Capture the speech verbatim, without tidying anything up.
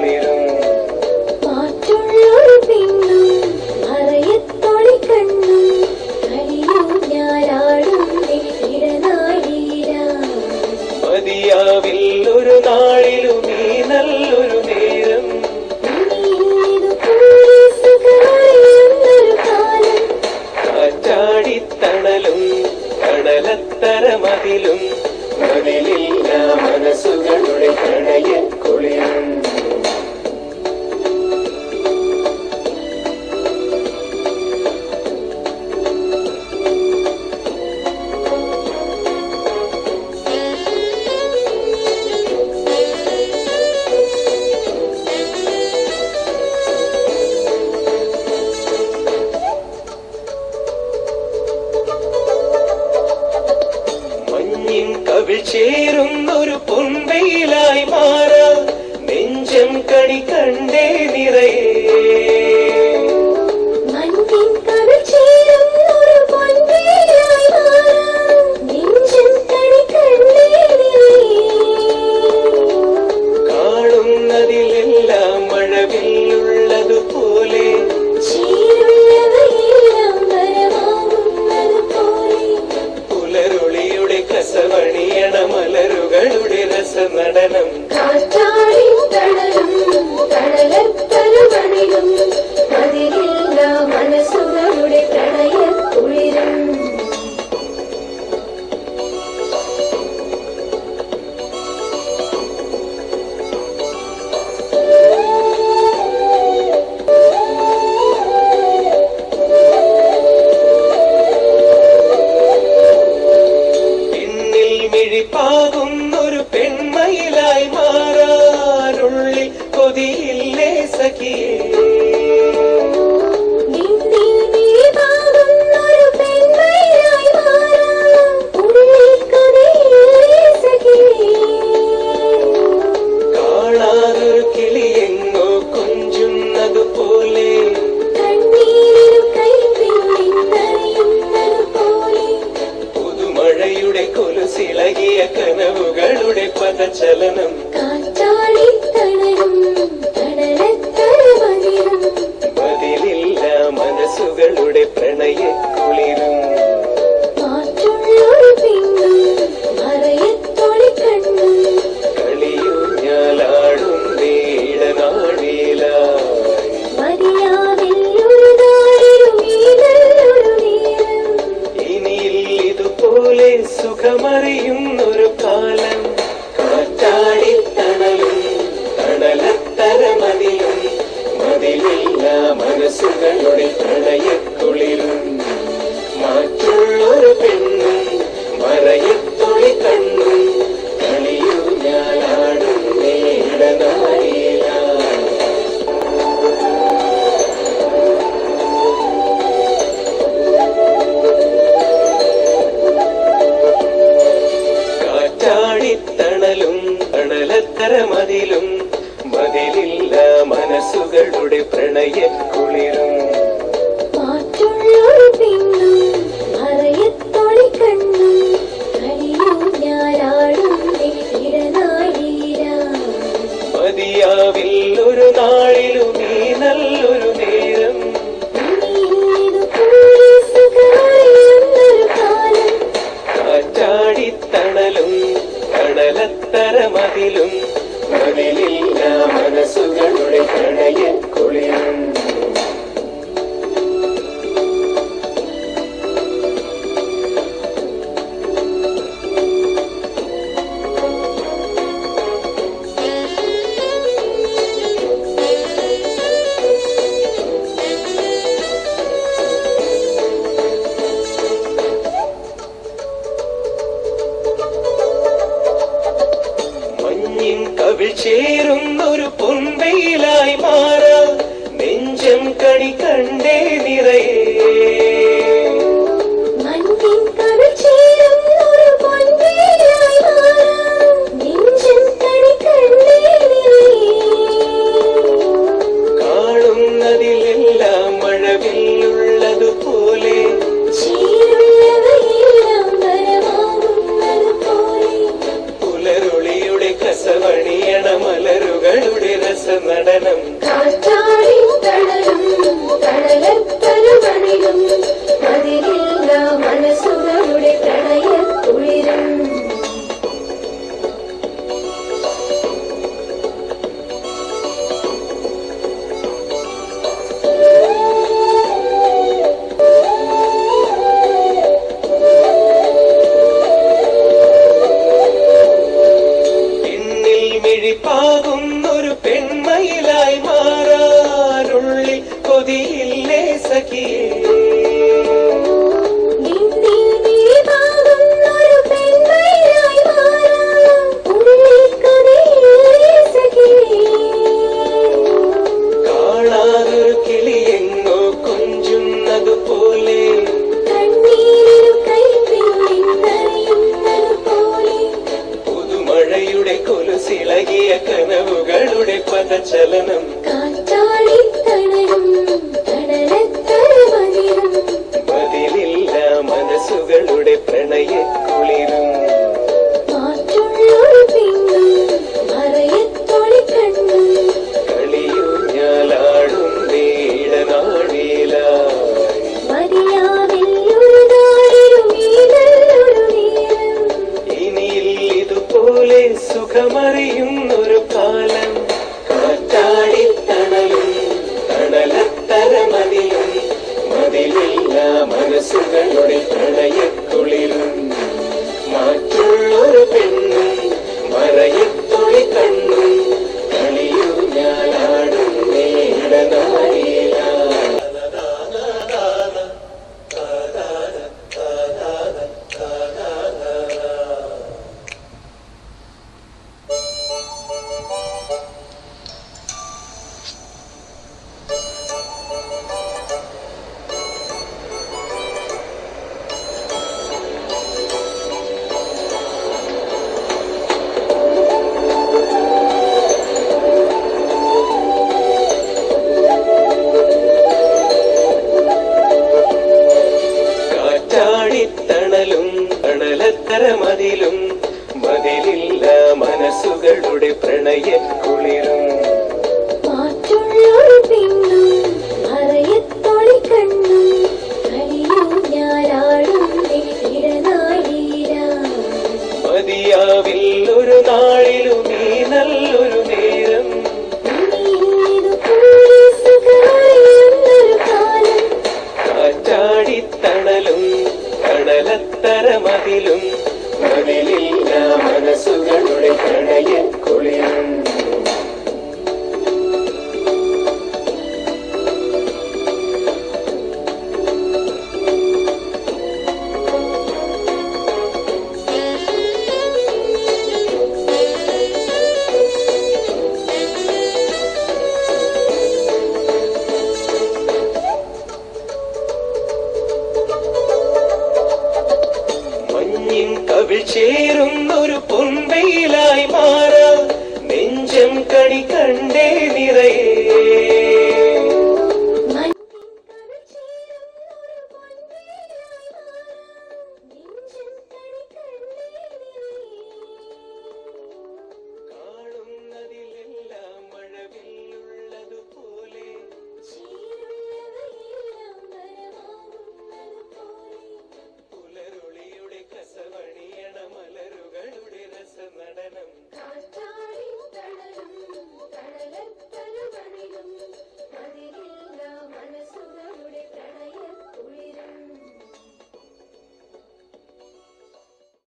കുളിരും മതിയാവിൽ ഒരു നാളിലും ഈ നല്ലൊരു നേരം കാറ്റാടിത്തണലും കടലത്തരമതിലും മതിലില്ല മനസ്സുകളുടെ പ്രണയക്കുളിരും കവിൾ ചേരുന്നൊരു പൊൻവെയിലായി മാറാ നെഞ്ചം കണി കണ്ടേ നിറയേ കാണുന്നതിലെല്ലാം മഴവില്ലുള്ളതുപോലെ പുലരുളിയുടെ കസവണിയണ മലരുകളുടെ രസനടനം മനസ്സുകളുടെ പ്രണയക്കുളിരും പാകുന്നൊരു പെൺമയിലായി മാറാനുള്ളിൽ കൊതിയില്ലേ സഖിയേ കാണാതൊരു കിളിയെങ്ങോ കുഞ്ചുന്നതുപോലെ പുതുമഴയുടെ കൊലുസിളകിയ കനവുകളുടെ പദചലനം മതിലില്ല മനസ്സുകളുടെ പ്രണയക്കുളിരും കളിയൂഞ്ഞാലാടും ഇനിയിൽ ഇതുപോലെ സുഖമറിയുന്നൊരു കാലം കാറ്റാടിത്തണലും കടലത്തരമതിലും മതിലില്ല മനസ്സുകളുടെ പ്രണയക്കുളിരും മാറ്റുള്ളൊരു പെണ്ണും മറയത്തൊളി കണ്ണും കളിയൂഞ്ഞാലാടും നീടനാടിയില കാറ്റാടിത്തണലും കടലത്തരമതിലും മതിലില്ല മനസ്സുകളുടെ പ്രണയക്കുളിരും മതിയാവിൽ ഒരു നാളിലും ഈ നല്ലൊരു നേരം കാറ്റാടിത്തണലും കടലത്തരമതിലും മതിലില്ല മനസ്സുകളുടെ പ്രണയക്കുളിരും കവിൾ ചേരുന്നൊരു പൊൻവെയിലായി മാറാ നെഞ്ചം കണി കണ്ടേ നിറയേ കാണുന്നതിലെല്ലാം മഴവില്ലുള്ളതുപോലെ പുലരുളിയുടെ കസവണിയണ മലരുകളുടെ രസനട നടനം മനസ്സുകളുടെ പ്രണയക്കുളിരും പാകുന്നൊരു പെൺമയിലായി മാറാനുള്ളിൽ കൊതിയില്ലേ സഖിയേ കാണാതൊരു കിളിയെങ്ങോ കുഞ്ചുന്നതുപോലെ പുതുമഴയുടെ കൊലുസിളകിയ കനവുകളുടെ പദചലനം ബദിലില്ല മനസ്സുകളുടെ പ്രണയക്കുളിരും കളിയൂഞ്ഞാലാടും ഇനിയിതുപോലെ സുഖമറിയുന്നൊരു കാലം കാറ്റാടിത്തണലും തണലത്തരമതിലും മതിലില്ല മനസ്സുകളുടെ പ്രണയക്കുളിരും മാറ്റുള്ളൊരു പെണ്ണും മറയത്തൊളി കണ്ണും കളിയൂഞ്ഞാലാടും നീടനാടിയില കാറ്റാടിത്തണലും തണലത്തരമതിലും ബദിലില്ല മനസ്സുകളുടെ പ്രണയ